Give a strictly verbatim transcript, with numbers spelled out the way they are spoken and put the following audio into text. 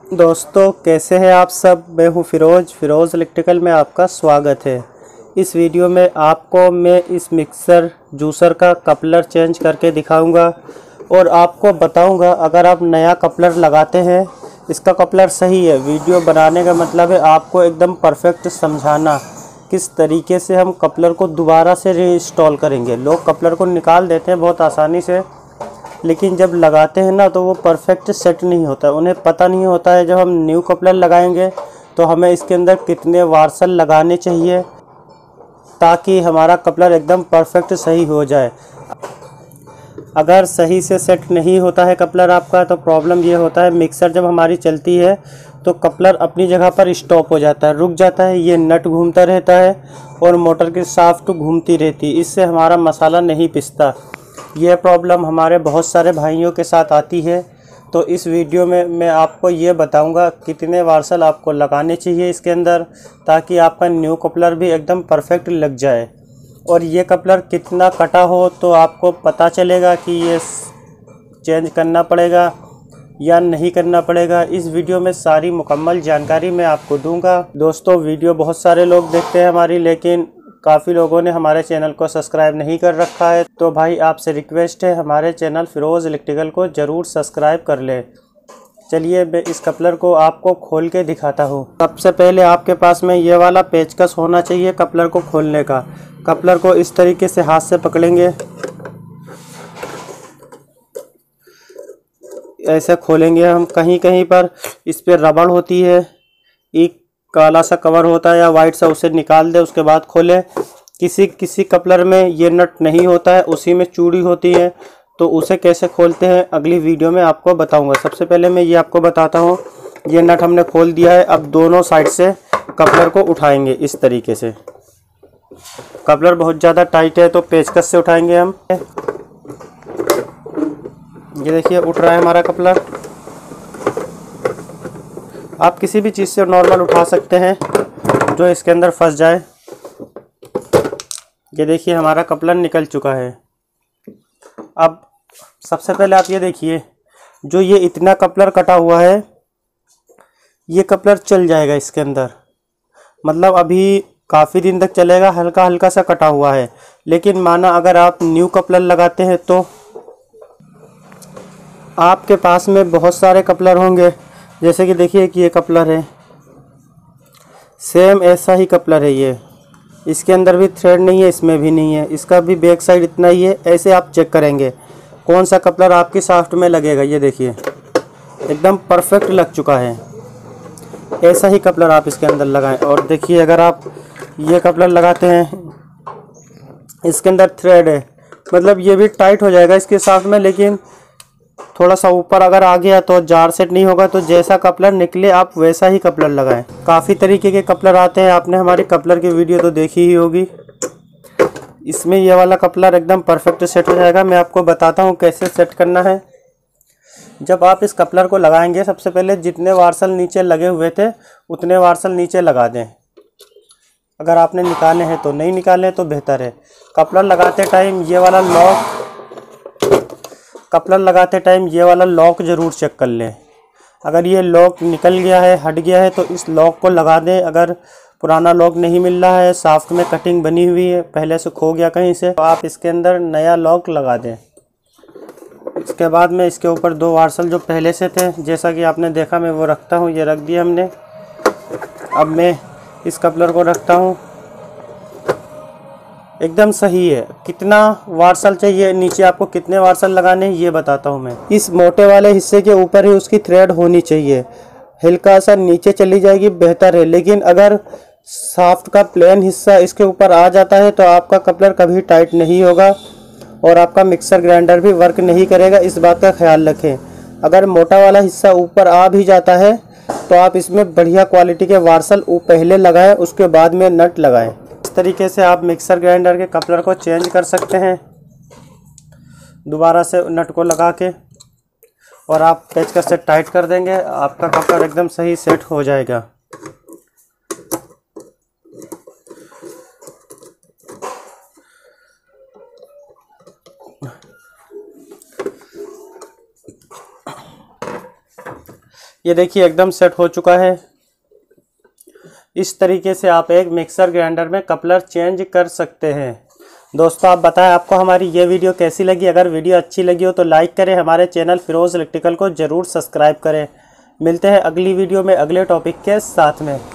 दोस्तों, कैसे हैं आप सब। मैं हूं फ़िरोज़ फ़िरोज़ इलेक्ट्रिकल में आपका स्वागत है। इस वीडियो में आपको मैं इस मिक्सर जूसर का कपलर चेंज करके दिखाऊंगा और आपको बताऊंगा अगर आप नया कपलर लगाते हैं, इसका कपलर सही है। वीडियो बनाने का मतलब है आपको एकदम परफेक्ट समझाना किस तरीके से हम कपलर को दोबारा से रीइंस्टॉल करेंगे। लोग कपलर को निकाल देते हैं बहुत आसानी से, लेकिन जब लगाते हैं ना तो वो परफेक्ट सेट नहीं होता। उन्हें पता नहीं होता है जब हम न्यू कपलर लगाएंगे तो हमें इसके अंदर कितने वार्सल लगाने चाहिए ताकि हमारा कपलर एकदम परफेक्ट सही हो जाए। अगर सही से सेट नहीं होता है कपलर आपका तो प्रॉब्लम ये होता है, मिक्सर जब हमारी चलती है तो कपलर अपनी जगह पर स्टॉप हो जाता है, रुक जाता है। ये नट घूमता रहता है और मोटर की शाफ्ट घूमती रहती है, इससे हमारा मसाला नहीं पिसता। यह प्रॉब्लम हमारे बहुत सारे भाइयों के साथ आती है। तो इस वीडियो में मैं आपको ये बताऊंगा कितने वार्सल आपको लगाने चाहिए इसके अंदर ताकि आपका न्यू कपलर भी एकदम परफेक्ट लग जाए। और ये कपलर कितना कटा हो तो आपको पता चलेगा कि ये चेंज करना पड़ेगा या नहीं करना पड़ेगा। इस वीडियो में सारी मुकम्मल जानकारी मैं आपको दूंगा। दोस्तों, वीडियो बहुत सारे लोग देखते हैं हमारी, लेकिन काफ़ी लोगों ने हमारे चैनल को सब्सक्राइब नहीं कर रखा है। तो भाई आपसे रिक्वेस्ट है हमारे चैनल फ़िरोज़ इलेक्ट्रिकल को ज़रूर सब्सक्राइब कर ले। चलिए मैं इस कपलर को आपको खोल के दिखाता हूँ। सबसे पहले आपके पास में ये वाला पेचकस होना चाहिए कपलर को खोलने का। कपलर को इस तरीके से हाथ से पकड़ेंगे, ऐसे खोलेंगे हम। कहीं कहीं पर इस पर रबड़ होती है, एक काला सा कवर होता है या वाइट सा, उसे निकाल दे उसके बाद खोलें। किसी किसी कपलर में ये नट नहीं होता है, उसी में चूड़ी होती है, तो उसे कैसे खोलते हैं अगली वीडियो में आपको बताऊंगा। सबसे पहले मैं ये आपको बताता हूँ, ये नट हमने खोल दिया है। अब दोनों साइड से कपलर को उठाएंगे इस तरीके से। कपलर बहुत ज़्यादा टाइट है तो पेचकस से उठाएंगे हम। ये देखिए उठ रहा है हमारा कपलर। आप किसी भी चीज़ से नॉर्मल उठा सकते हैं जो इसके अंदर फंस जाए। ये देखिए हमारा कपलर निकल चुका है। अब सबसे पहले आप ये देखिए, जो ये इतना कपलर कटा हुआ है ये कपलर चल जाएगा इसके अंदर, मतलब अभी काफ़ी दिन तक चलेगा। हल्का हल्का सा कटा हुआ है, लेकिन माना अगर आप न्यू कपलर लगाते हैं तो आपके पास में बहुत सारे कपलर होंगे। जैसे कि देखिए कि ये कपलर है, सेम ऐसा ही कपलर है ये। इसके अंदर भी थ्रेड नहीं है, इसमें भी नहीं है, इसका भी बैक साइड इतना ही है। ऐसे आप चेक करेंगे कौन सा कपलर आपकी शाफ्ट में लगेगा। ये देखिए एकदम परफेक्ट लग चुका है। ऐसा ही कपलर आप इसके अंदर लगाएं। और देखिए अगर आप ये कपलर लगाते हैं, इसके अंदर थ्रेड है, मतलब ये भी टाइट हो जाएगा इसके शाफ्ट में, लेकिन थोड़ा सा ऊपर अगर आ गया तो जार सेट नहीं होगा। तो जैसा कपलर निकले आप वैसा ही कपलर लगाएं। काफ़ी तरीके के कपलर आते हैं, आपने हमारी कपलर की वीडियो तो देखी ही होगी। इसमें ये वाला कपलर एकदम परफेक्ट सेट हो जाएगा। मैं आपको बताता हूँ कैसे सेट करना है। जब आप इस कपलर को लगाएंगे, सबसे पहले जितने वार्सल नीचे लगे हुए थे उतने वार्सल नीचे लगा दें। अगर आपने निकाले हैं तो, नहीं निकाले तो बेहतर है। कपलर लगाते टाइम ये वाला लॉक कपलर लगाते टाइम ये वाला लॉक ज़रूर चेक कर लें। अगर ये लॉक निकल गया है, हट गया है, तो इस लॉक को लगा दें। अगर पुराना लॉक नहीं मिल रहा है, शाफ्ट में कटिंग बनी हुई है, पहले से खो गया कहीं से, तो आप इसके अंदर नया लॉक लगा दें। इसके बाद में इसके ऊपर दो वार्सल जो पहले से थे, जैसा कि आपने देखा, मैं वो रखता हूँ। ये रख दिया हमने। अब मैं इस कपलर को रखता हूँ, एकदम सही है। कितना वार्सल चाहिए, नीचे आपको कितने वार्सल लगाने हैं ये बताता हूँ मैं। इस मोटे वाले हिस्से के ऊपर ही उसकी थ्रेड होनी चाहिए, हल्का सा नीचे चली जाएगी बेहतर है। लेकिन अगर शाफ्ट का प्लेन हिस्सा इसके ऊपर आ जाता है तो आपका कपलर कभी टाइट नहीं होगा और आपका मिक्सर ग्राइंडर भी वर्क नहीं करेगा। इस बात का ख्याल रखें। अगर मोटा वाला हिस्सा ऊपर आ भी जाता है तो आप इसमें बढ़िया क्वालिटी के वार्सल पहले लगाएं, उसके बाद में नट लगाएं। इस तरीके से आप मिक्सर ग्राइंडर के कपलर को चेंज कर सकते हैं दोबारा से नट को लगा के, और आप पेचकस से टाइट कर देंगे, आपका कपलर एकदम सही सेट हो जाएगा। ये देखिए एकदम सेट हो चुका है। इस तरीके से आप एक मिक्सर ग्राइंडर में कपलर चेंज कर सकते हैं। दोस्तों आप बताएं आपको हमारी ये वीडियो कैसी लगी। अगर वीडियो अच्छी लगी हो तो लाइक करें, हमारे चैनल फिरोज इलेक्ट्रिकल को ज़रूर सब्सक्राइब करें। मिलते हैं अगली वीडियो में अगले टॉपिक के साथ में।